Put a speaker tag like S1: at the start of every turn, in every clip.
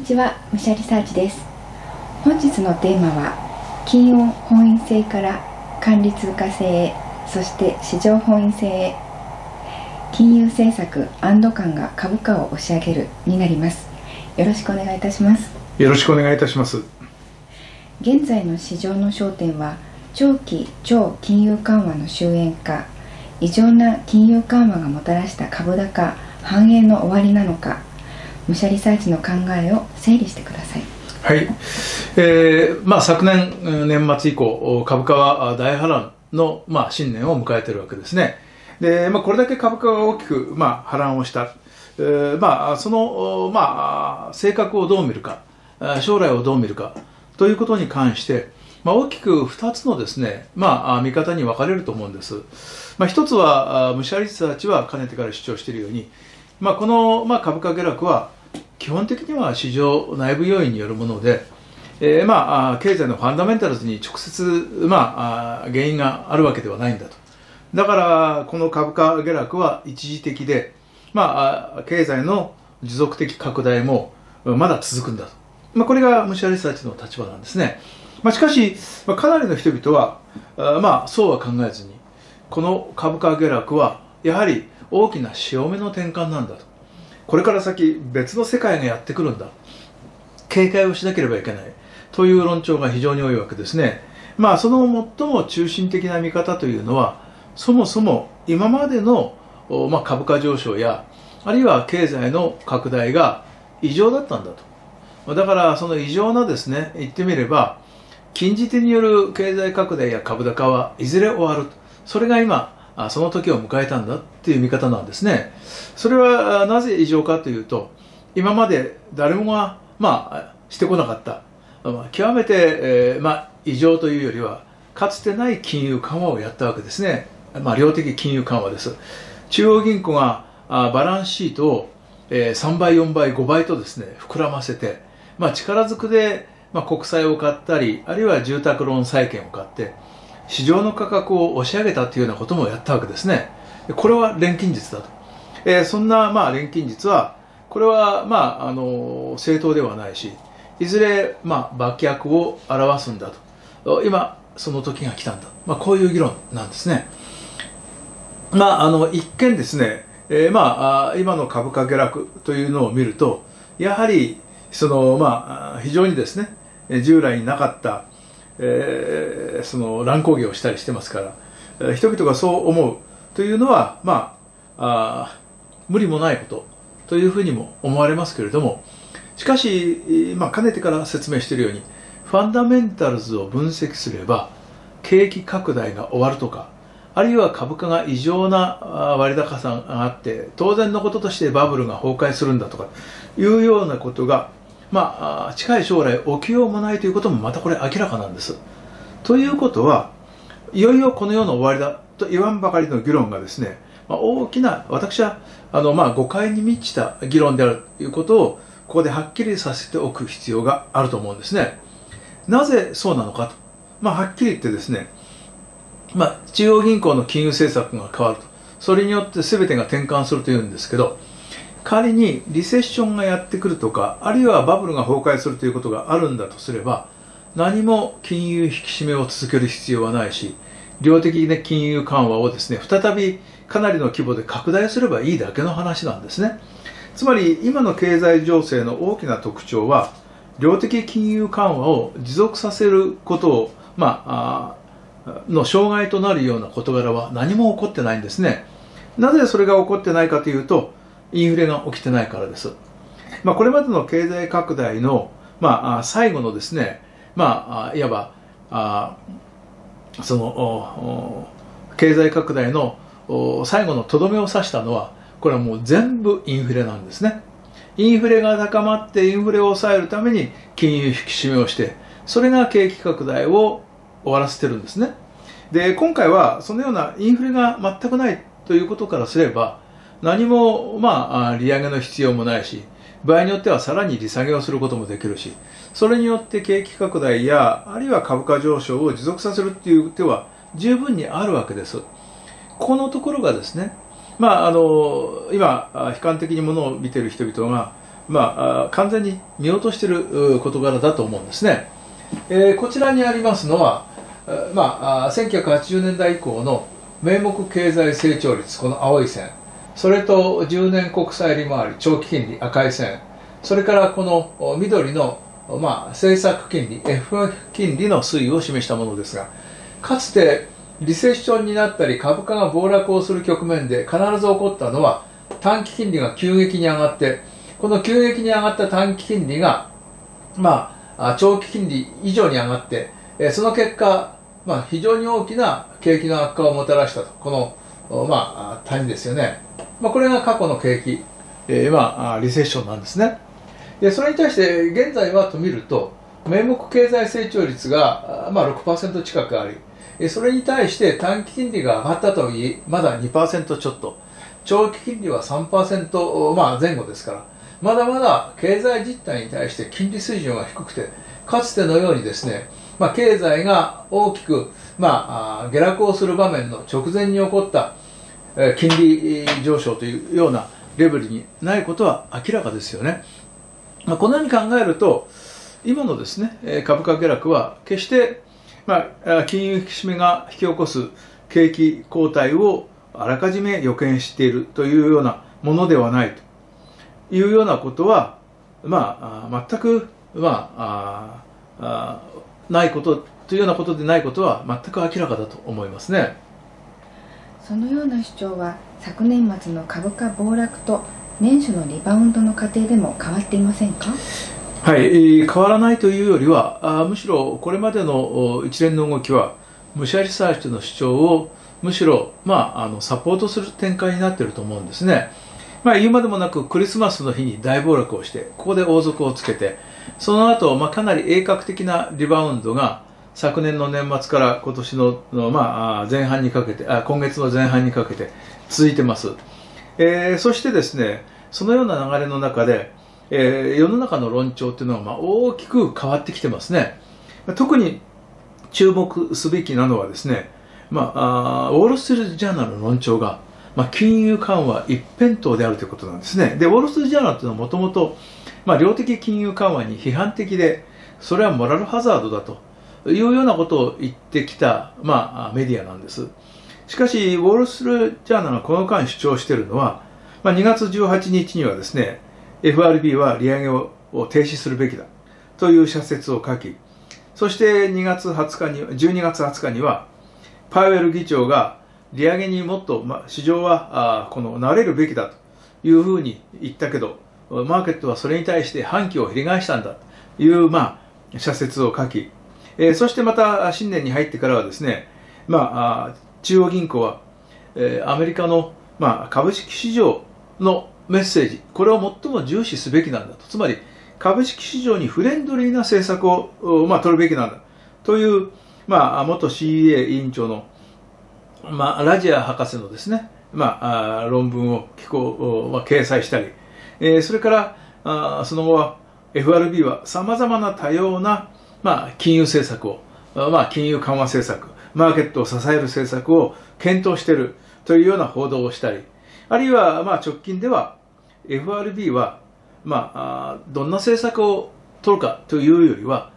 S1: ちは、武者リサーチです。本日のテーマは金運本位性から管理通貨性へ、そして市場本位性へ、金融政策安堵感が株価を押し上げるになります。よろしくお願いいたします。
S2: よろしくお願いいたします。
S1: 現在の市場の焦点は長期超金融緩和の終焉か、異常な金融緩和がもたらした株高反映の終わりなのか、武者リサーチの考えを整理してください。
S2: はい、昨年年末以降株価は大波乱の、新年を迎えているわけですね。で、これだけ株価が大きく、波乱をした、その、性格をどう見るか、将来をどう見るかということに関して、大きく2つのですね、見方に分かれると思うんです。一つは武者リサーチはかねてから主張しているように、この、株価下落は基本的には市場内部要因によるもので、経済のファンダメンタルズに直接、原因があるわけではないんだと。だからこの株価下落は一時的で、経済の持続的拡大もまだ続くんだと。これが武者リサーチの立場なんですね。しかし、かなりの人々は、そうは考えずに、この株価下落はやはり大きな潮目の転換なんだと。これから先別の世界がやってくるんだ、警戒をしなければいけないという論調が非常に多いわけですね。その最も中心的な見方というのは、そもそも今までの、株価上昇やあるいは経済の拡大が異常だったんだと。だからその異常なですね、言ってみれば禁じ手による経済拡大や株高はいずれ終わる、それが今その時を迎えたんだっていう見方なんですね。それはなぜ異常かというと、今まで誰もがしてこなかった、極めて、異常というよりはかつてない金融緩和をやったわけですね。量的金融緩和です。中央銀行がバランスシートを3倍4倍5倍とですね膨らませて、力ずくで国債を買ったり、あるいは住宅ローン債券を買って市場の価格を押し上げたというようなこともやったわけですね。これは錬金術だと。そんな錬金術はこれは正当ではないし、いずれ爆薬を表すんだと。今その時が来たんだ、こういう議論なんですね。一見ですね、今の株価下落というのを見ると、やはりその非常にですね従来になかったその乱高下をしたりしてますから、人々がそう思うというのは無理もないことというふうにも思われますけれども、しかし、かねてから説明しているようにファンダメンタルズを分析すれば景気拡大が終わるとか、あるいは株価が異常な割高さがあって当然のこととしてバブルが崩壊するんだとかいうようなことが近い将来起きようもないということもまたこれ明らかなんです。ということはいよいよこの世の終わりだと言わんばかりの議論がですね、大きな、私は誤解に満ちた議論であるということをここではっきりさせておく必要があると思うんですね。なぜそうなのかと、はっきり言ってですね、中央銀行の金融政策が変わると、それによって全てが転換するというんですけど、仮にリセッションがやってくるとか、あるいはバブルが崩壊するということがあるんだとすれば、何も金融引き締めを続ける必要はないし、量的な金融緩和をですね再びかなりの規模で拡大すればいいだけの話なんですね。つまり今の経済情勢の大きな特徴は、量的金融緩和を持続させることをの障害となるような事柄は何も起こってないんですね。なぜそれが起こってないかというと、インフレが起きてないからです。これまでの経済拡大の、最後のですね、いわばその経済拡大の最後のとどめを刺したのは、これはもう全部インフレなんですね。インフレが高まってインフレを抑えるために金融引き締めをして、それが景気拡大を終わらせてるんですね。で、今回はそのようなインフレが全くないということからすれば、何も利上げの必要もないし、場合によってはさらに利下げをすることもできるし、それによって景気拡大やあるいは株価上昇を持続させるっていう手は十分にあるわけです。このところがですね、今悲観的にものを見ている人々が完全に見落としている事柄だと思うんですね。こちらにありますのは、1980年代以降の名目経済成長率、この青い線、それと10年国債利回り、長期金利、赤い線、それからこの緑の、政策金利、FF 金利の推移を示したものですが、かつてリセッションになったり株価が暴落をする局面で必ず起こったのは、短期金利が急激に上がって、この急激に上がった短期金利が、長期金利以上に上がって、その結果、非常に大きな景気の悪化をもたらしたと、この、谷ですよね。これが過去の景気、リセッションなんですね。でそれに対して現在はと見ると、名目経済成長率が、6% 近くあり、それに対して短期金利が上がったといい、まだ 2% ちょっと、長期金利は 3% 前後ですから、まだまだ経済実態に対して金利水準が低くて、かつてのようにですね、経済が大きく、下落をする場面の直前に起こった金利上昇というようなレベルにないことは明らかですよね。このように考えると、今のですね、株価下落は決して、金融引き締めが引き起こす景気後退をあらかじめ予見しているというようなものではないというようなことは、全く、ないことというようなことでないことは全く明らかだと思いますね。
S1: そのような主張は昨年末の株価暴落と年初のリバウンドの過程でも変わっていませんか？
S2: はい、変わらないというよりは、むしろこれまでの一連の動きは武者リサーチの主張をむしろ、サポートする展開になっていると思うんですね。言うまでもなくクリスマスの日に大暴落をして、ここで王族をつけて、その後、かなり鋭角的なリバウンドが昨年の年末から今年の、前半にかけて、今月の前半にかけて続いてます。そしてですね、そのような流れの中で、世の中の論調というのは大きく変わってきてますね。特に注目すべきなのはですね、ウォール・ストリート・ジャーナルの論調が、金融緩和一辺倒であるということなんですね。で、ウォール・ストリート・ジャーナルというのはもともと、量的金融緩和に批判的で、それはモラルハザードだというようなことを言ってきた、メディアなんです。しかし、ウォール・ストリート・ジャーナルがこの間主張しているのは、2月18日にはですね、FRB は利上げを停止するべきだという社説を書き、そして12月20日には、パウエル議長が利上げにもっと、市場は慣れるべきだというふうに言ったけど、マーケットはそれに対して反旗を翻したんだという、社説を書き、そしてまた新年に入ってからはですね、中央銀行は、アメリカの、株式市場のメッセージ、これを最も重視すべきなんだと。つまり、株式市場にフレンドリーな政策を、取るべきなんだという、元 CEA 委員長の、ラジア博士のですね、論文を掲載したり、それからその後は FRB はさまざまな多様な、金融政策を、金融緩和政策、マーケットを支える政策を検討しているというような報道をしたり、あるいは直近では FRB はどんな政策を取るかというよりは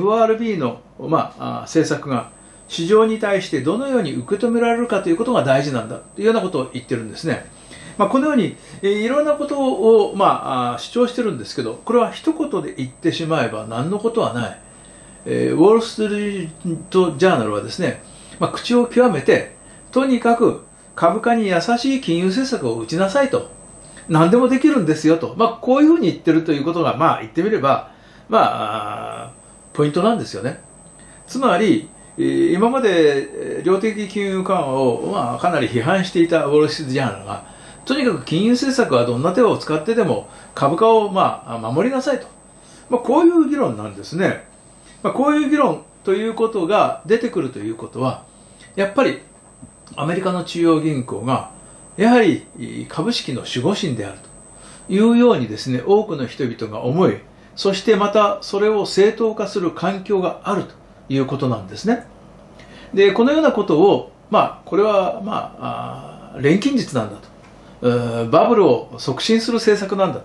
S2: FRB の政策が市場に対してどのように受け止められるかということが大事なんだというようなことを言ってるんですね。このようにいろんなことを主張してるんですけど、これは一言で言ってしまえば何のことはない。ウォール・ストリート・ジャーナルはですね、口を極めてとにかく株価に優しい金融政策を打ちなさいと、何でもできるんですよと、こういうふうに言ってるということが、言ってみれば、ポイントなんですよね。つまり、今まで量的金融緩和を、かなり批判していたウォール・ストリート・ジャーナルが、とにかく金融政策はどんな手を使ってでも株価を、守りなさいと、こういう議論なんですね。こういう議論ということが出てくるということは、やっぱりアメリカの中央銀行がやはり株式の守護神であるというようにですね、多くの人々が思い、そしてまたそれを正当化する環境があるということなんですね。で、このようなことを、これは錬金術なんだと、バブルを促進する政策なんだ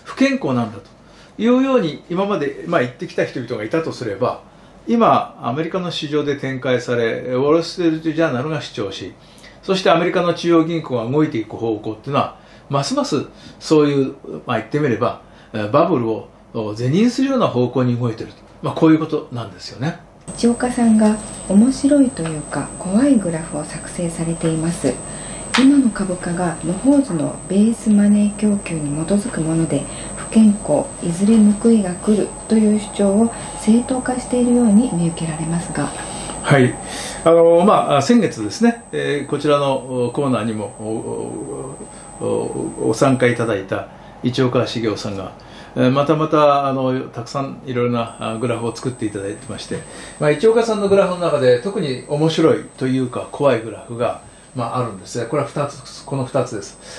S2: 不健康なんだというように今まで言ってきた人々がいたとすれば、今アメリカの市場で展開され、ウォール・ストリート・ジャーナルが主張し、そしてアメリカの中央銀行が動いていく方向っていうのは、ますますそういう、言ってみればバブルを是認するような方向に動いていると、こういうことなんですよね。
S1: 市岡さんが面白いというか怖いグラフを作成されています。今の株価が野放図のベースマネー供給に基づくもので、不健康、いずれ報いが来るという主張を正当化しているように見受けられますが。
S2: はい、先月ですね、こちらのコーナーにもご参加いただいた市岡茂雄さんが、またたくさんいろいろなグラフを作っていただいてまして、市岡さんのグラフの中で特に面白いというか怖いグラフがあるんですね。これはこの2つです。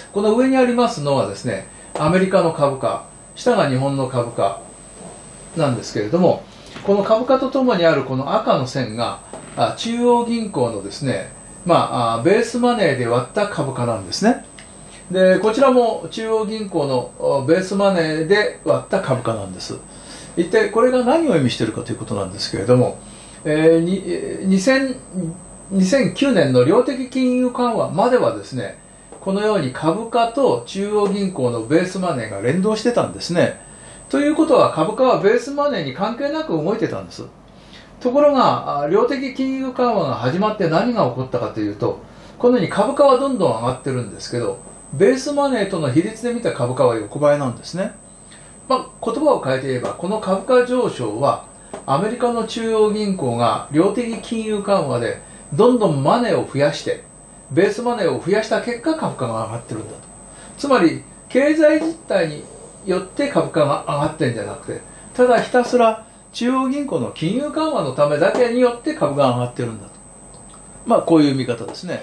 S2: この上にありますのはですね、アメリカの株価、下が日本の株価なんですけれども、この株価とともにあるこの赤の線が中央銀行のですね、ベースマネーで割った株価なんですね。でこちらも中央銀行のベースマネーで割った株価なんです。一体これが何を意味しているかということなんですけれども、2009年の量的金融緩和まではですね、このように株価と中央銀行のベースマネーが連動してたんですね。ということは株価はベースマネーに関係なく動いてたんです。ところが量的金融緩和が始まって何が起こったかというと、このように株価はどんどん上がってるんですけど、ベースマネーとの比率で見た株価は横ばいなんですね。言葉を変えて言えば、この株価上昇はアメリカの中央銀行が量的金融緩和でどんどんマネーを増やして、ベースマネーを増やした結果株価が上がってるんだと。つまり経済実態によって株価が上がってるんじゃなくて、ただひたすら中央銀行の金融緩和のためだけによって株が上がってるんだと。こういう見方ですね。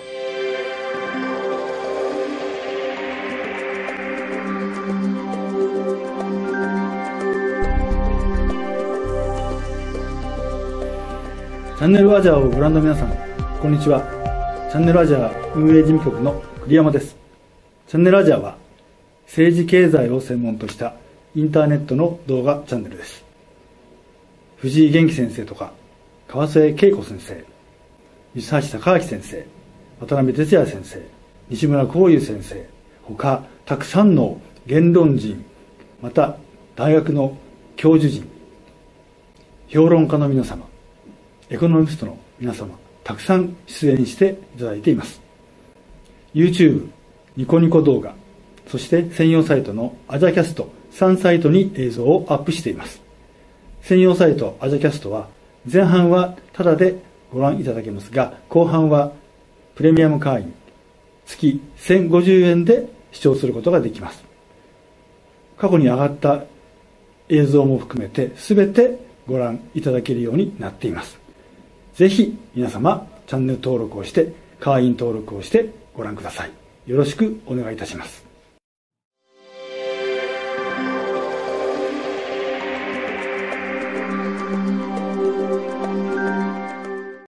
S3: チャンネルアジアをご覧の皆さん、こんにちは。チャンネルアジア運営事務局の栗山です。チャンネルアジアは政治経済を専門としたインターネットの動画チャンネルです。藤井元気先生とか川瀬恵子先生、西橋貴明先生、渡辺哲也先生、西村光雄先生、他たくさんの言論人、また大学の教授陣、評論家の皆様、エコノミストの皆様、たくさん出演していただいています。YouTube、ニコニコ動画、そして専用サイトのアジャキャスト3サイトに映像をアップしています。専用サイトアジャキャストは前半はタダでご覧いただけますが、後半はプレミアム会員月1050円で視聴することができます。過去に上がった映像も含めて全てご覧いただけるようになっています。ぜひ皆様チャンネル登録をして会員登録をしてご覧ください。よろしくお願いいたします。